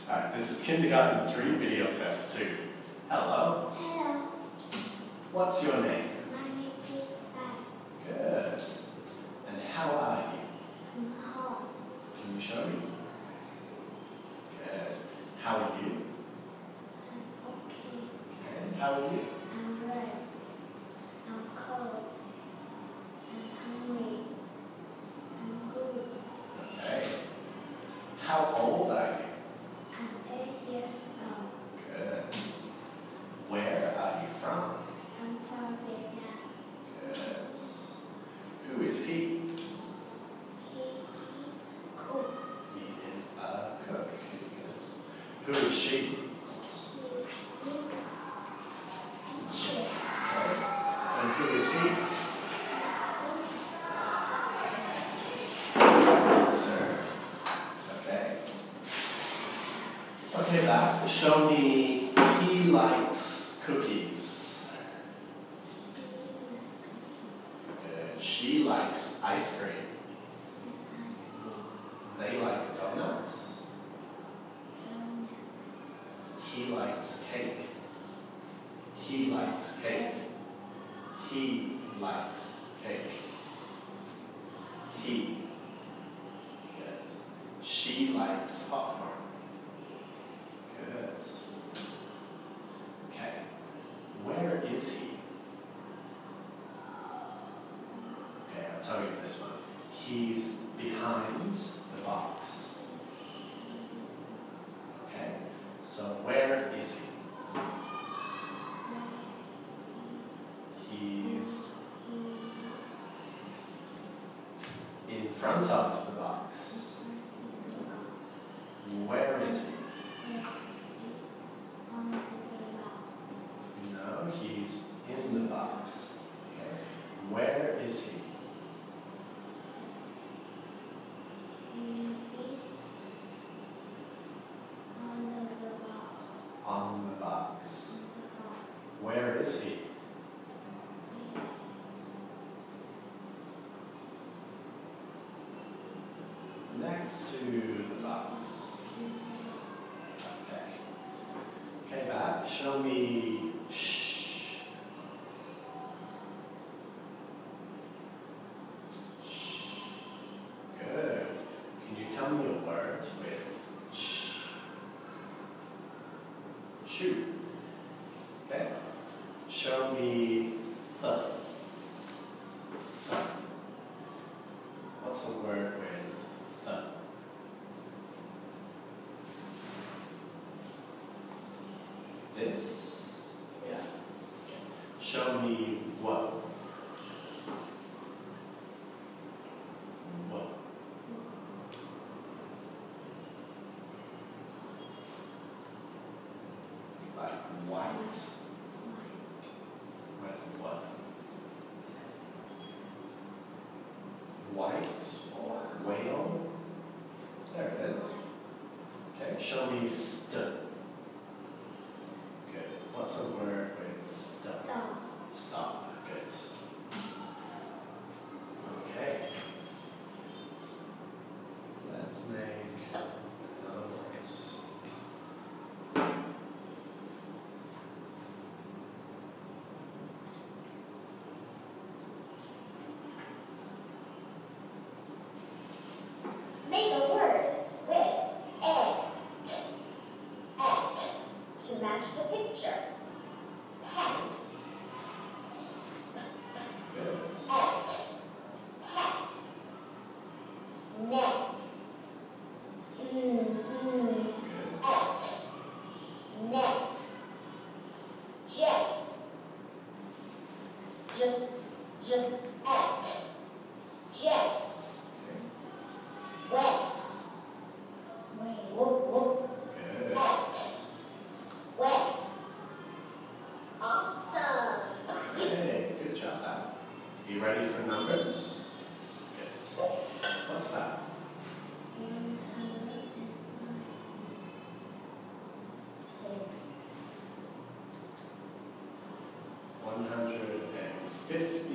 Alright, this is Kindergarten 3 video test 2. Hello. Hello. What's your name? My name is Beth. Good. And how are you? I'm home. Can you show me? Good. How are you? I'm okay. And how are you? I'm red. I'm cold. I'm hungry. I'm good. Okay. How old are you? I'm 8 years old. Good. Where are you from? I'm from Vietnam. Good. Who is he? He is cool. He is a cook. Good. Who is she? She is good. Teacher. Good. And who is he? Okay. Okay, back. Show me he likes cookies. Good. She likes ice cream. They like donuts. He likes cake. He likes cake. He likes cake. He. Good. She likes popcorn. Good. Okay. Where is he? Okay, I'll tell you this one. He's behind the box. Okay? So where is he? He's in front of the box. Where is he? No, he's in the box. Okay. Where is he? On the box. Where is he? Next to the box. Okay. Okay, back. Show me shh. Shh. Good. Can you tell me a word with shh? Shoe. Okay. Show me the. What's a word with the? This? Yeah. Show me what? What? Like white? Where's what? White or whale? There it is. Okay, show me st. Good. What's a word with st? Stop. Stop. Good. Okay. Let's make another word. Make a word with at. At. To match the picture. Pet. Good. At. Pet. Net. Good. At. Net. Jet. At. Jet. Okay. Wet. Good. At. Wet. Awesome. Okay, good job, Al. You ready for numbers? Yes. What's that? 150.